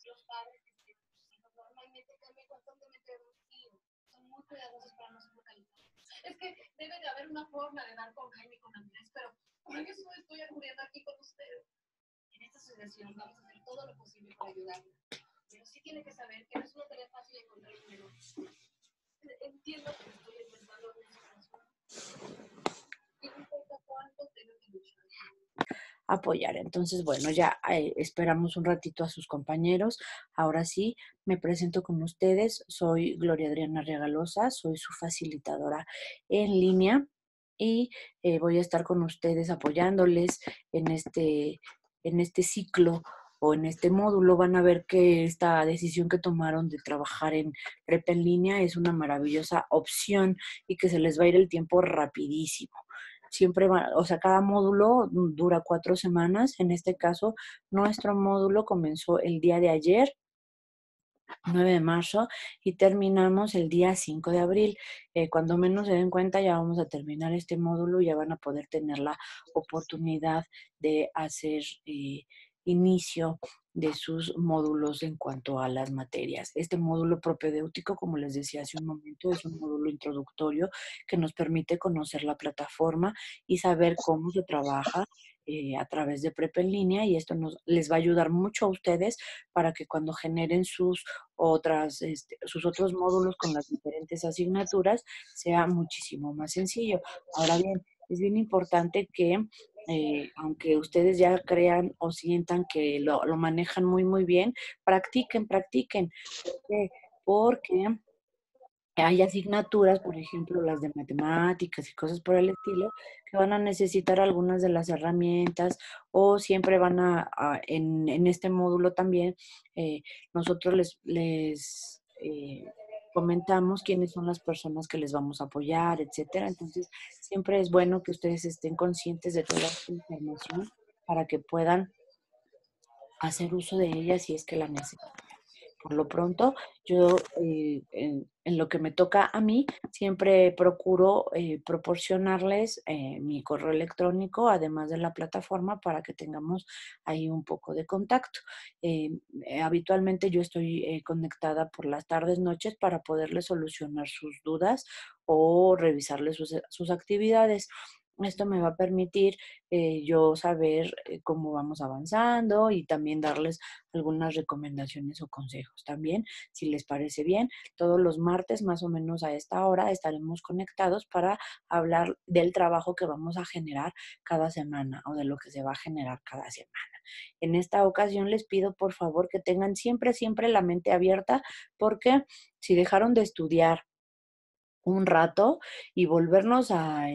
los padres que tienen hijos normalmente cambian constantemente de vestido, son muy cuidadosos para no focalizar. Es que debe de haber una forma de dar con Jaime y con Andrés, pero por eso estoy acudiendo aquí con ustedes. En esta asociación vamos a hacer todo lo posible para ayudarla. Pero sí tiene que saber que no es una tarea fácil encontrar dinero. Entiendo que estoy enfrentando una situación y no importa cuánto tengo que luchar. Apoyar. Entonces, bueno, ya esperamos un ratito a sus compañeros. Ahora sí, me presento con ustedes. Soy Gloria Adriana Regalosa, soy su facilitadora en línea y voy a estar con ustedes apoyándoles en este ciclo o en este módulo. Van a ver que esta decisión que tomaron de trabajar en prepa en línea es una maravillosa opción y que se les va a ir el tiempo rapidísimo. Siempre va, o sea, cada módulo dura 4 semanas. En este caso, nuestro módulo comenzó el día de ayer, 9 de marzo, y terminamos el día 5 de abril. Cuando menos se den cuenta, ya vamos a terminar este módulo y ya van a poder tener la oportunidad de hacer inicio de sus módulos en cuanto a las materias. Este módulo propedéutico, como les decía hace un momento, es un módulo introductorio que nos permite conocer la plataforma y saber cómo se trabaja a través de Prepa en línea, y esto les va a ayudar mucho a ustedes para que cuando generen sus otros módulos con las diferentes asignaturas sea muchísimo más sencillo. Ahora bien, es bien importante que aunque ustedes ya crean o sientan que lo manejan muy, muy bien, practiquen, practiquen. ¿Por qué? Porque hay asignaturas, por ejemplo, las de matemáticas y cosas por el estilo, que van a necesitar algunas de las herramientas o siempre van en este módulo también, nosotros les comentamos quiénes son las personas que les vamos a apoyar, etcétera. Entonces, siempre es bueno que ustedes estén conscientes de toda esta información para que puedan hacer uso de ella si es que la necesitan. Por lo pronto, yo en lo que me toca a mí, siempre procuro proporcionarles mi correo electrónico, además de la plataforma, para que tengamos ahí un poco de contacto. Habitualmente yo estoy conectada por las tardes, noches, para poderles solucionar sus dudas o revisarles sus actividades. Esto me va a permitir yo saber cómo vamos avanzando y también darles algunas recomendaciones o consejos. También, si les parece bien, todos los martes, más o menos a esta hora, estaremos conectados para hablar del trabajo que vamos a generar cada semana o de lo que se va a generar cada semana. En esta ocasión les pido por favor que tengan siempre, siempre la mente abierta, porque si dejaron de estudiar un rato y volvernos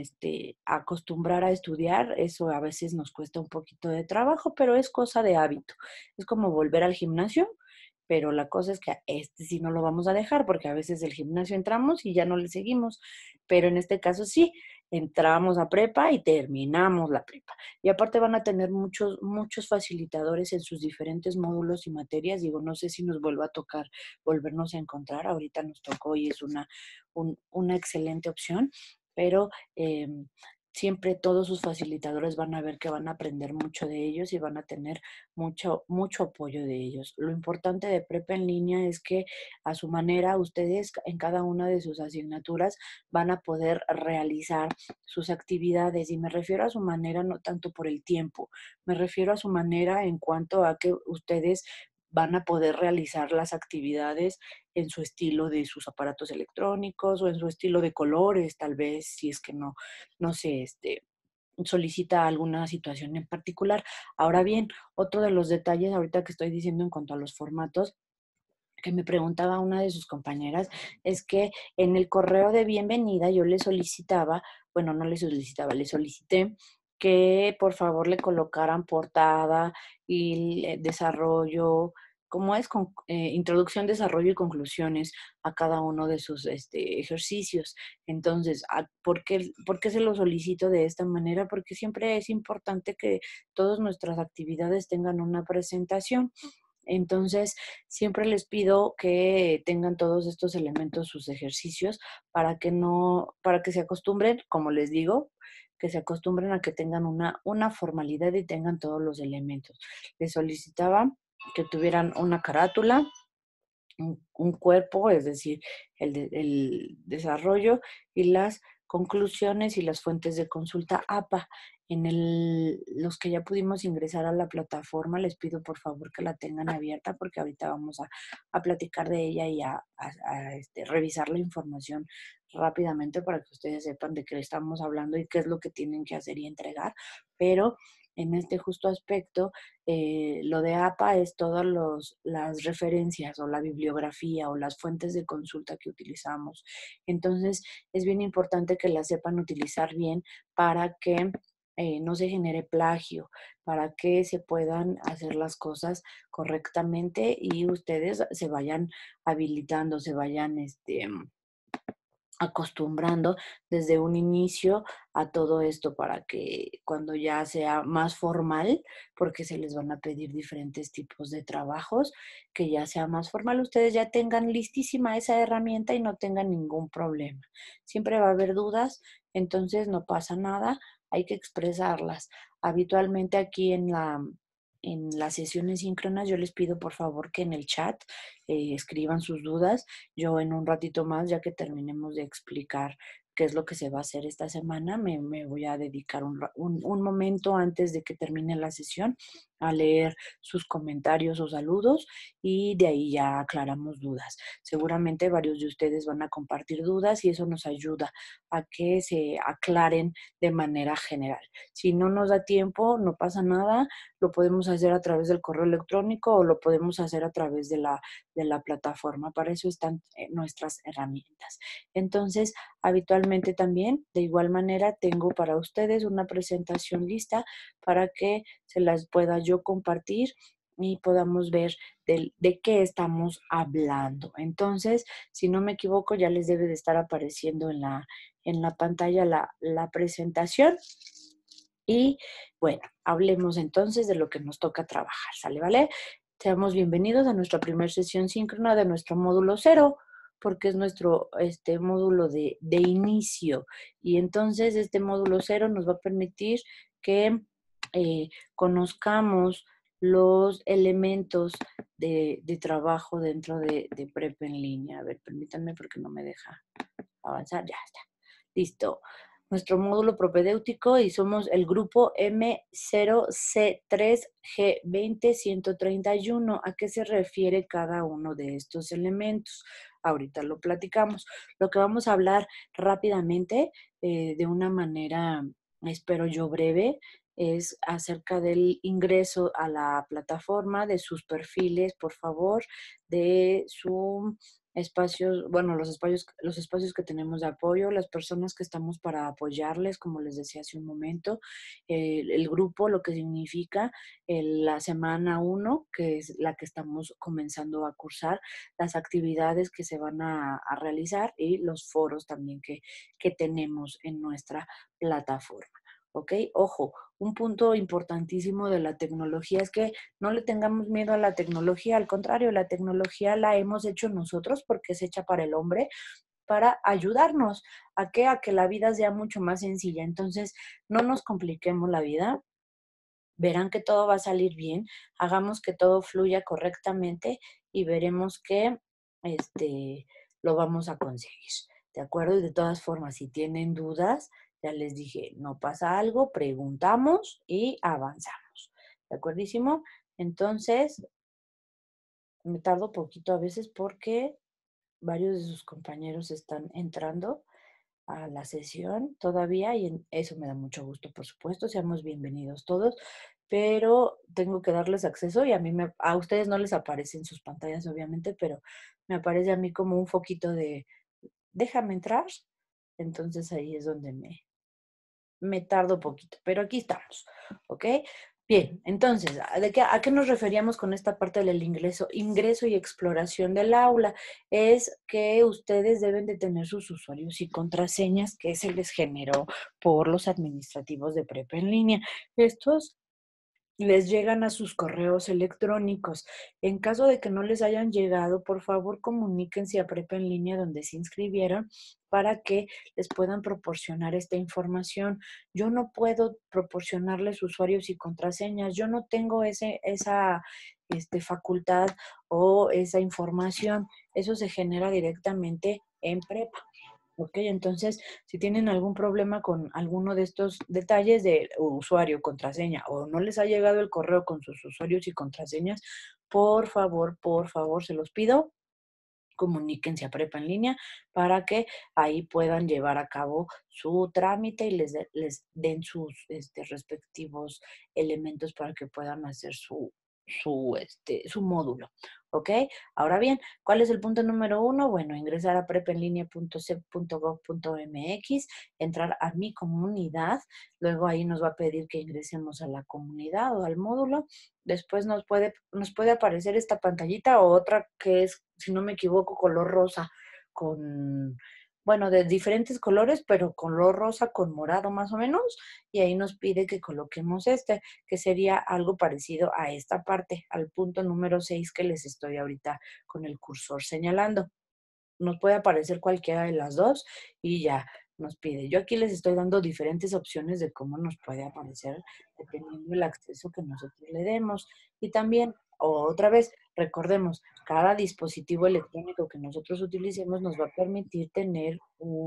a acostumbrar a estudiar, eso a veces nos cuesta un poquito de trabajo, pero es cosa de hábito. Es como volver al gimnasio, pero la cosa es que a este sí no lo vamos a dejar, porque a veces del gimnasio entramos y ya no le seguimos, pero en este caso sí, entramos a prepa y terminamos la prepa. Y aparte van a tener muchos, muchos facilitadores en sus diferentes módulos y materias. Digo, no sé si nos vuelva a tocar volvernos a encontrar. Ahorita nos tocó y es una excelente opción, pero siempre todos sus facilitadores van a ver que van a aprender mucho de ellos y van a tener mucho, mucho apoyo de ellos. Lo importante de Prepa en línea es que a su manera ustedes en cada una de sus asignaturas van a poder realizar sus actividades, y me refiero a su manera no tanto por el tiempo, me refiero a su manera en cuanto a que ustedes van a poder realizar las actividades en su estilo de sus aparatos electrónicos o en su estilo de colores, tal vez, si es que no sé, solicita alguna situación en particular. Ahora bien, otro de los detalles ahorita que estoy diciendo en cuanto a los formatos, que me preguntaba una de sus compañeras, es que en el correo de bienvenida yo le solicitaba, bueno, no le solicitaba, le solicité que por favor le colocaran portada y desarrollo, como es introducción, desarrollo y conclusiones a cada uno de sus ejercicios. Entonces, ¿por qué se lo solicito de esta manera? Porque siempre es importante que todas nuestras actividades tengan una presentación. Entonces, siempre les pido que tengan todos estos elementos, sus ejercicios, para que se acostumbren, como les digo, que se acostumbren a que tengan una formalidad y tengan todos los elementos. Les solicitaba que tuvieran una carátula, un cuerpo, es decir, el desarrollo y las conclusiones y las fuentes de consulta APA. Los que ya pudimos ingresar a la plataforma, les pido por favor que la tengan abierta porque ahorita vamos a platicar de ella y revisar la información rápidamente para que ustedes sepan de qué estamos hablando y qué es lo que tienen que hacer y entregar. Pero en este justo aspecto, lo de APA es todas las referencias o la bibliografía o las fuentes de consulta que utilizamos. Entonces, es bien importante que las sepan utilizar bien para que no se genere plagio, para que se puedan hacer las cosas correctamente y ustedes se vayan habilitando, se vayan acostumbrando desde un inicio a todo esto para que cuando ya sea más formal, porque se les van a pedir diferentes tipos de trabajos, que ya sea más formal, ustedes ya tengan listísima esa herramienta y no tengan ningún problema. Siempre va a haber dudas, entonces no pasa nada, hay que expresarlas. Habitualmente aquí en las sesiones síncronas yo les pido por favor que en el chat escriban sus dudas. Yo en un ratito más, ya que terminemos de explicar qué es lo que se va a hacer esta semana, me voy a dedicar un momento antes de que termine la sesión a leer sus comentarios o saludos y de ahí ya aclaramos dudas. Seguramente varios de ustedes van a compartir dudas y eso nos ayuda a que se aclaren de manera general. Si no nos da tiempo, no pasa nada, lo podemos hacer a través del correo electrónico o lo podemos hacer a través de la plataforma. Para eso están nuestras herramientas. Entonces, habitualmente también, de igual manera, tengo para ustedes una presentación lista para que se las pueda yo compartir y podamos ver de qué estamos hablando. Entonces, si no me equivoco, ya les debe de estar apareciendo en la pantalla la presentación. Y bueno, hablemos entonces de lo que nos toca trabajar, ¿sale? ¿Vale? Seamos bienvenidos a nuestra primera sesión síncrona de nuestro módulo cero, porque es nuestro módulo de inicio. Y entonces este módulo cero nos va a permitir que conozcamos los elementos de trabajo dentro de Prep en línea. A ver, permítanme porque no me deja avanzar. Ya está. Listo. Nuestro módulo propedéutico y somos el grupo M0C3G20131. ¿A qué se refiere cada uno de estos elementos? Ahorita lo platicamos. Lo que vamos a hablar rápidamente, de una manera, espero yo, breve, es acerca del ingreso a la plataforma, de sus perfiles, por favor, de su espacios, bueno, los espacios que tenemos de apoyo, las personas que estamos para apoyarles, como les decía hace un momento, el grupo, lo que significa la semana 1, que es la que estamos comenzando a cursar, las actividades que se van a realizar y los foros también que tenemos en nuestra plataforma. ¿Ok? Ojo, un punto importantísimo de la tecnología es que no le tengamos miedo a la tecnología, al contrario, la tecnología la hemos hecho nosotros porque es hecha para el hombre, para ayudarnos a que la vida sea mucho más sencilla. Entonces, no nos compliquemos la vida, verán que todo va a salir bien, hagamos que todo fluya correctamente y veremos que lo vamos a conseguir. ¿De acuerdo? Y de todas formas, si tienen dudas, ya les dije, no pasa algo, preguntamos y avanzamos. ¿De acuerdísimo? Entonces, me tardo poquito a veces porque varios de sus compañeros están entrando a la sesión todavía y eso me da mucho gusto, por supuesto, seamos bienvenidos todos, pero tengo que darles acceso y a ustedes no les aparece en sus pantallas, obviamente, pero me aparece a mí como un foquito de déjame entrar, entonces ahí es donde me tardo poquito, pero aquí estamos, ¿ok? Bien, entonces, ¿a qué nos referíamos con esta parte del ingreso y exploración del aula? Es que ustedes deben de tener sus usuarios y contraseñas que se les generó por los administrativos de prepa en línea. Estos les llegan a sus correos electrónicos. En caso de que no les hayan llegado, por favor comuníquense a Prepa en línea donde se inscribieron para que les puedan proporcionar esta información. Yo no puedo proporcionarles usuarios y contraseñas. Yo no tengo facultad o esa información. Eso se genera directamente en prepa. Ok, entonces, si tienen algún problema con alguno de estos detalles de usuario, contraseña, o no les ha llegado el correo con sus usuarios y contraseñas, por favor, se los pido, comuníquense a Prepa en línea para que ahí puedan llevar a cabo su trámite y les den sus respectivos elementos para que puedan hacer su módulo. ¿Ok? Ahora bien, ¿cuál es el punto número 1? Bueno, ingresar a prepenlinea.sep.gov.mx, entrar a mi comunidad, luego ahí nos va a pedir que ingresemos a la comunidad o al módulo. Después nos puede aparecer esta pantallita o otra que es, si no me equivoco, color rosa con, bueno, de diferentes colores, pero color rosa con morado más o menos. Y ahí nos pide que coloquemos que sería algo parecido a esta parte, al punto número 6 que les estoy ahorita con el cursor señalando. Nos puede aparecer cualquiera de las dos y ya nos pide. Yo aquí les estoy dando diferentes opciones de cómo nos puede aparecer dependiendo del acceso que nosotros le demos. Y también, otra vez, recordemos, cada dispositivo electrónico que nosotros utilicemos nos va a permitir tener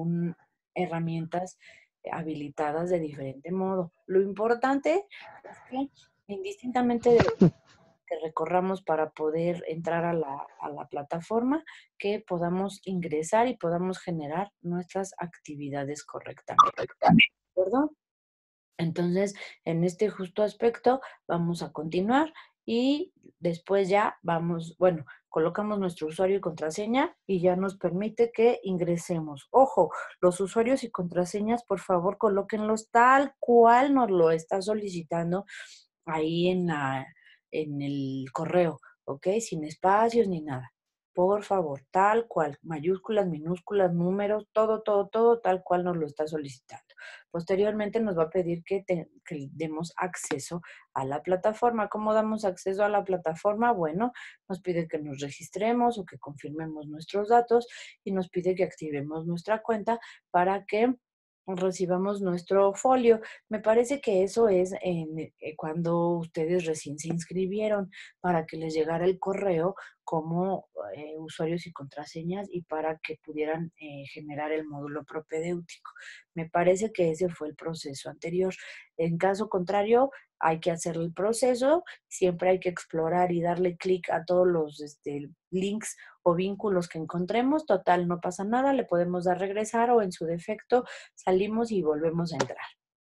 herramientas habilitadas de diferente modo. Lo importante es que indistintamente de que recorramos para poder entrar a la plataforma, que podamos ingresar y podamos generar nuestras actividades correctamente. ¿De acuerdo? Entonces, en este justo aspecto, vamos a continuar y después ya vamos, bueno, colocamos nuestro usuario y contraseña y ya nos permite que ingresemos. Ojo, los usuarios y contraseñas, por favor, colóquenlos tal cual nos lo está solicitando ahí en el correo, ¿ok? Sin espacios ni nada. Por favor, tal cual, mayúsculas, minúsculas, números, todo, tal cual nos lo está solicitando. Posteriormente nos va a pedir que demos acceso a la plataforma. ¿Cómo damos acceso a la plataforma? Bueno, nos pide que nos registremos o que confirmemos nuestros datos y nos pide que activemos nuestra cuenta para que recibamos nuestro folio. Me parece que eso es cuando ustedes recién se inscribieron para que les llegara el correo como usuarios y contraseñas y para que pudieran generar el módulo propedéutico. Me parece que ese fue el proceso anterior. En caso contrario, hay que hacer el proceso, siempre hay que explorar y darle clic a todos los links o vínculos que encontremos. Total, no pasa nada, le podemos dar regresar o en su defecto salimos y volvemos a entrar.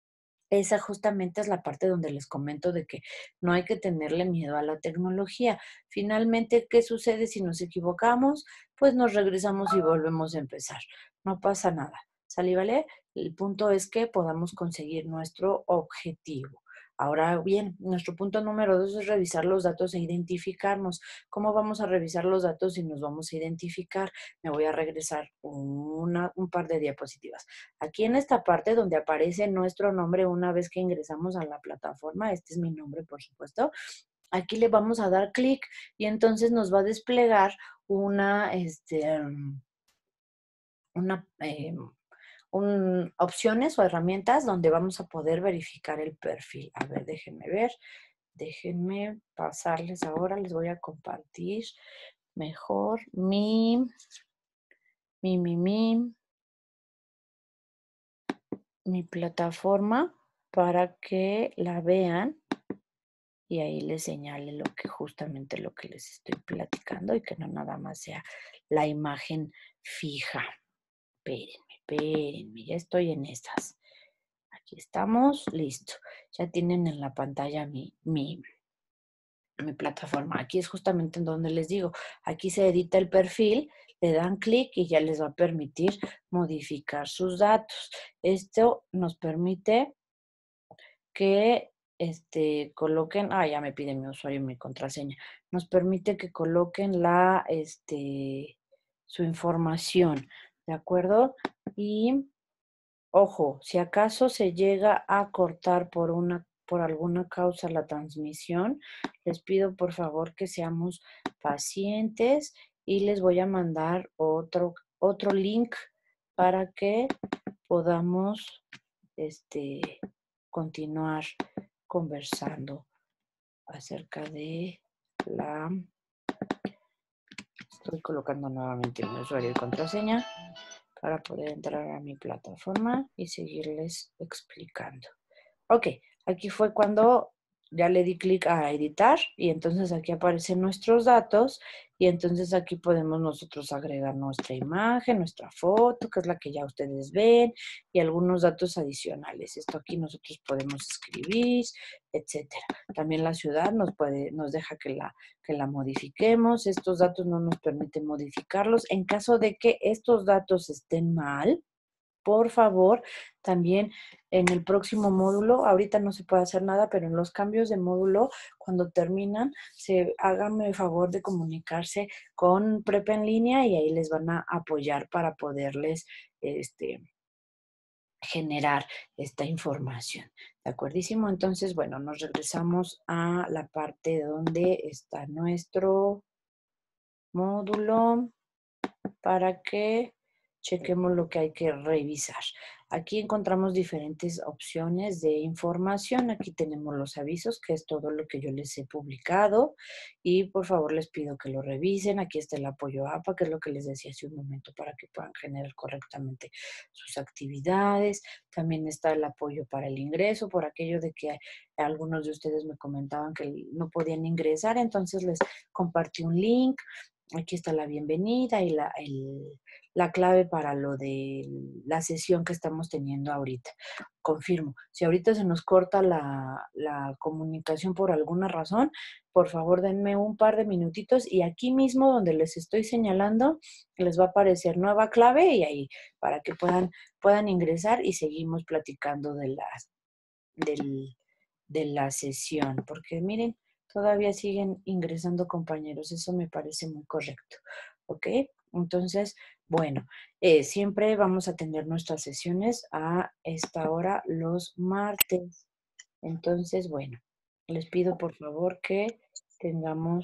Esa justamente es la parte donde les comento de que no hay que tenerle miedo a la tecnología. Finalmente, ¿qué sucede si nos equivocamos? Pues nos regresamos y volvemos a empezar. No pasa nada. ¿Sale, vale? El punto es que podamos conseguir nuestro objetivo. Ahora bien, nuestro punto número 2 es revisar los datos e identificarnos. ¿Cómo vamos a revisar los datos y nos vamos a identificar? Me voy a regresar un par de diapositivas. Aquí en esta parte donde aparece nuestro nombre una vez que ingresamos a la plataforma, este es mi nombre, por supuesto, aquí le vamos a dar clic y entonces nos va a desplegar una opciones o herramientas donde vamos a poder verificar el perfil. A ver, déjenme ver, déjenme pasarles ahora, les voy a compartir mejor mi plataforma para que la vean y ahí les señale justamente lo que les estoy platicando y que no nada más sea la imagen fija. Espérenme, ya estoy en esas. Aquí estamos, listo. Ya tienen en la pantalla mi plataforma. Aquí es justamente en donde les digo, aquí se edita el perfil, le dan clic y ya les va a permitir modificar sus datos. Esto nos permite que coloquen, ya me pide mi usuario y mi contraseña, nos permite que coloquen su información, ¿de acuerdo? Y ojo, si acaso se llega a cortar por alguna causa la transmisión, les pido por favor que seamos pacientes y les voy a mandar otro link para que podamos continuar conversando acerca de la... Estoy colocando nuevamente mi usuario y contraseña para poder entrar a mi plataforma y seguirles explicando. Ok, aquí fue cuando ya le di clic a editar y entonces aquí aparecen nuestros datos y entonces aquí podemos nosotros agregar nuestra imagen, nuestra foto, que es la que ya ustedes ven, y algunos datos adicionales. Esto aquí nosotros podemos escribir, etcétera. También la ciudad nos deja que la modifiquemos. Estos datos no nos permiten modificarlos. En caso de que estos datos estén mal, por favor, también en el próximo módulo, ahorita no se puede hacer nada, pero en los cambios de módulo, cuando terminan, háganme el favor de comunicarse con Prepa en línea y ahí les van a apoyar para poderles generar esta información. ¿De acuerdísimo? Entonces, bueno, nos regresamos a la parte donde está nuestro módulo para que chequemos lo que hay que revisar. Aquí encontramos diferentes opciones de información. Aquí tenemos los avisos, que es todo lo que yo les he publicado. Y por favor les pido que lo revisen. Aquí está el apoyo APA, que es lo que les decía hace un momento, para que puedan generar correctamente sus actividades. También está el apoyo para el ingreso, por aquello de que algunos de ustedes me comentaban que no podían ingresar. Entonces les compartí un link. Aquí está la bienvenida y la clave para lo de la sesión que estamos teniendo ahorita. Confirmo, si ahorita se nos corta la comunicación por alguna razón, por favor denme un par de minutitos y aquí mismo donde les estoy señalando les va a aparecer nueva clave y ahí para que puedan ingresar y seguimos platicando del, de la sesión, porque miren, todavía siguen ingresando compañeros, eso me parece muy correcto, ¿ok? Entonces, bueno, siempre vamos a tener nuestras sesiones a esta hora los martes. Entonces, bueno, les pido por favor que tengamos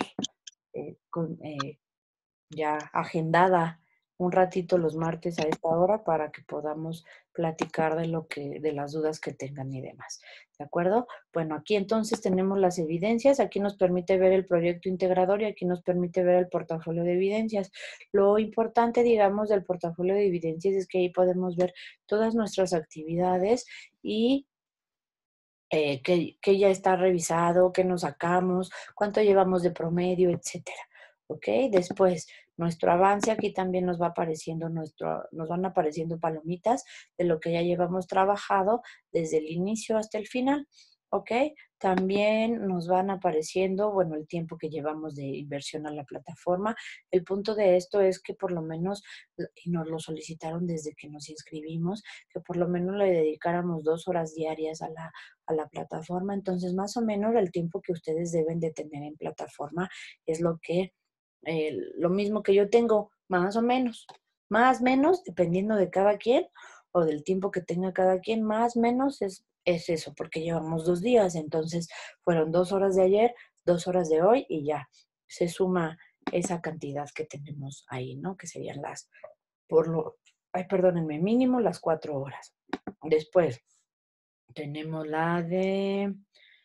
ya agendada un ratito los martes a esta hora para que podamos platicar de las dudas que tengan y demás. ¿De acuerdo? Bueno, aquí entonces tenemos las evidencias, aquí nos permite ver el proyecto integrador y aquí nos permite ver el portafolio de evidencias. Lo importante, digamos, del portafolio de evidencias es que ahí podemos ver todas nuestras actividades y que ya está revisado, qué nos sacamos, cuánto llevamos de promedio, etcétera. ¿Ok? Después, nuestro avance, aquí también nos va apareciendo nos van apareciendo palomitas de lo que ya llevamos trabajado desde el inicio hasta el final. ¿Ok? También nos van apareciendo, bueno, el tiempo que llevamos de inversión a la plataforma. El punto de esto es que por lo menos, y nos lo solicitaron desde que nos inscribimos, que por lo menos le dedicáramos 2 horas diarias a la plataforma. Entonces, más o menos el tiempo que ustedes deben de tener en plataforma es lo mismo que yo tengo, más o menos. Más o menos, dependiendo de cada quien o del tiempo que tenga cada quien, más o menos es eso, porque llevamos 2 días. Entonces, fueron 2 horas de ayer, 2 horas de hoy y ya se suma esa cantidad que tenemos ahí, ¿no? Que serían perdónenme, mínimo las 4 horas. Después, tenemos la de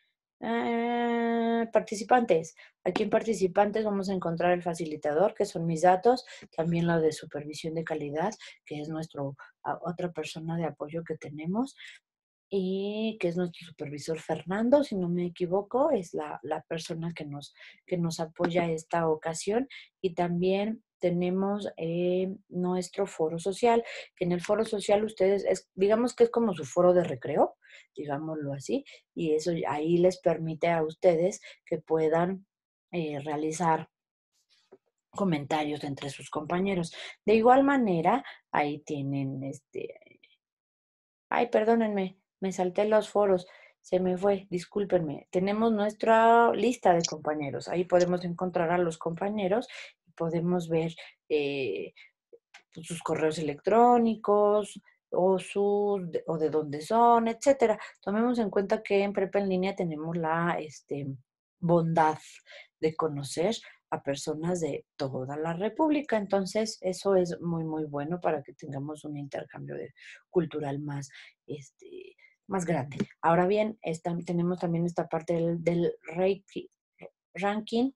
participantes. Aquí en participantes vamos a encontrar el facilitador, que son mis datos, también la de supervisión de calidad, que es otra persona de apoyo que tenemos, y que es nuestro supervisor Fernando, si no me equivoco, es la persona que nos apoya esta ocasión. Y también tenemos nuestro foro social, que en el foro social ustedes, digamos que es como su foro de recreo, digámoslo así, y eso ahí les permite a ustedes que puedan realizar comentarios entre sus compañeros. De igual manera, ahí tienen Ay, perdónenme, me salté los foros, se me fue, discúlpenme. Tenemos nuestra lista de compañeros, ahí podemos encontrar a los compañeros y podemos ver eh, pues, sus correos electrónicos o de dónde son, etcétera. Tomemos en cuenta que en Prepa en línea tenemos la bondad de conocer a personas de toda la República. Entonces, eso es muy, muy bueno para que tengamos un intercambio cultural más grande. Ahora bien, tenemos también esta parte del ranking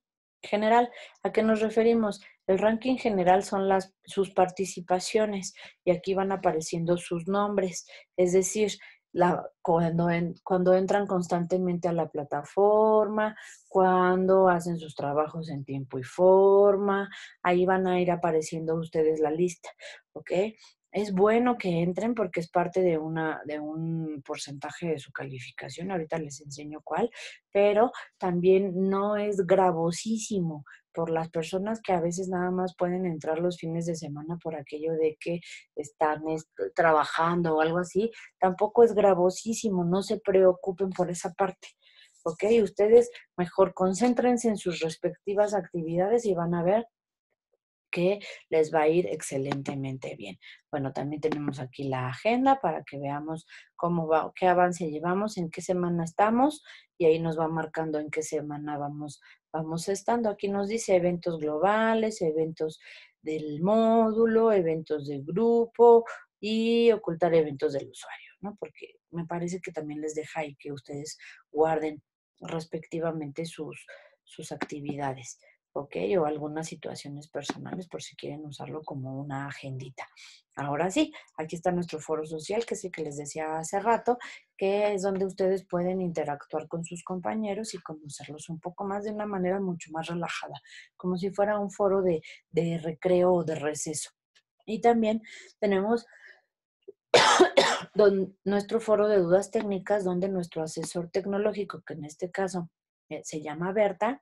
general. ¿A qué nos referimos? El ranking general son sus participaciones y aquí van apareciendo sus nombres. Es decir, cuando entran constantemente a la plataforma, cuando hacen sus trabajos en tiempo y forma, ahí van a ir apareciendo ustedes la lista, ¿ok? Es bueno que entren porque es parte de un porcentaje de su calificación. Ahorita les enseño cuál, pero también no es gravosísimo por las personas que a veces nada más pueden entrar los fines de semana por aquello de que están trabajando o algo así. Tampoco es gravosísimo, no se preocupen por esa parte. ¿Ok? Ustedes mejor concéntrense en sus respectivas actividades y van a ver que les va a ir excelentemente bien. Bueno, también tenemos aquí la agenda para que veamos cómo va, qué avance llevamos, en qué semana estamos y ahí nos va marcando en qué semana vamos estando. Aquí nos dice eventos globales, eventos del módulo, eventos del grupo y ocultar eventos del usuario, ¿no? Porque me parece que también les deja ahí que ustedes guarden respectivamente sus actividades. ¿Ok? O algunas situaciones personales por si quieren usarlo como una agendita. Ahora sí, aquí está nuestro foro social, que es el que les decía hace rato, que es donde ustedes pueden interactuar con sus compañeros y conocerlos un poco más de una manera mucho más relajada, como si fuera un foro de recreo o de receso. Y también tenemos nuestro foro de dudas técnicas, donde nuestro asesor tecnológico, que en este caso se llama Berta,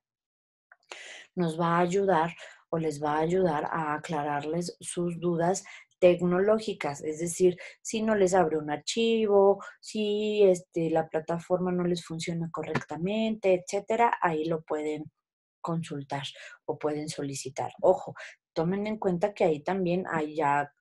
nos va a ayudar o les va a ayudar a aclararles sus dudas tecnológicas, es decir, si no les abre un archivo, si la plataforma no les funciona correctamente, etcétera, ahí lo pueden consultar o pueden solicitar. Ojo, tomen en cuenta que ahí también hay ya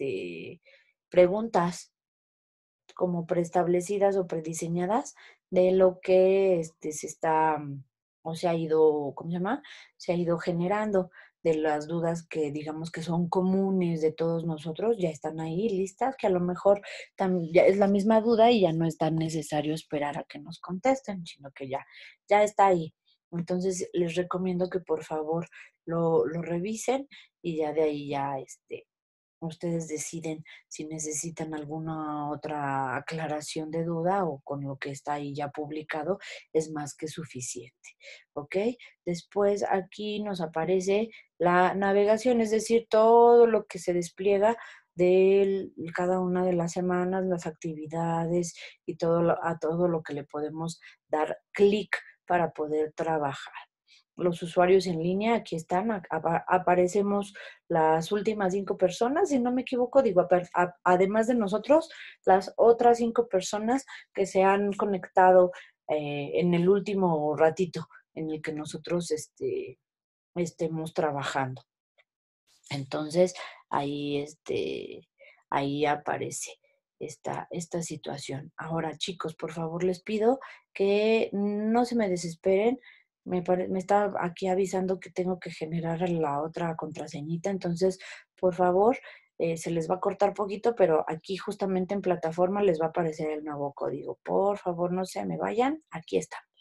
preguntas como preestablecidas o prediseñadas de lo que se está o se ha ido, ¿cómo se llama? Se ha ido generando de las dudas que digamos que son comunes de todos nosotros, ya están ahí listas, que a lo mejor ya es la misma duda y ya no es tan necesario esperar a que nos contesten, sino que ya está ahí. Entonces les recomiendo que por favor lo revisen y ya de ahí ya ustedes deciden si necesitan alguna otra aclaración de duda o con lo que está ahí ya publicado es más que suficiente. ¿Ok? Después aquí nos aparece la navegación, es decir, todo lo que se despliega de cada una de las semanas, las actividades y a todo lo que le podemos dar clic para poder trabajar. Los usuarios en línea, aquí están, aparecemos las últimas 5 personas, si no me equivoco, digo, además de nosotros, las otras 5 personas que se han conectado en el último ratito en el que nosotros estemos trabajando. Entonces, ahí, ahí aparece esta situación. Ahora, chicos, por favor, les pido que no se me desesperen. Me está aquí avisando que tengo que generar la otra contraseñita. Entonces, por favor, se les va a cortar poquito, pero aquí justamente en plataforma les va a aparecer el nuevo código. Por favor, no se me vayan. Aquí está.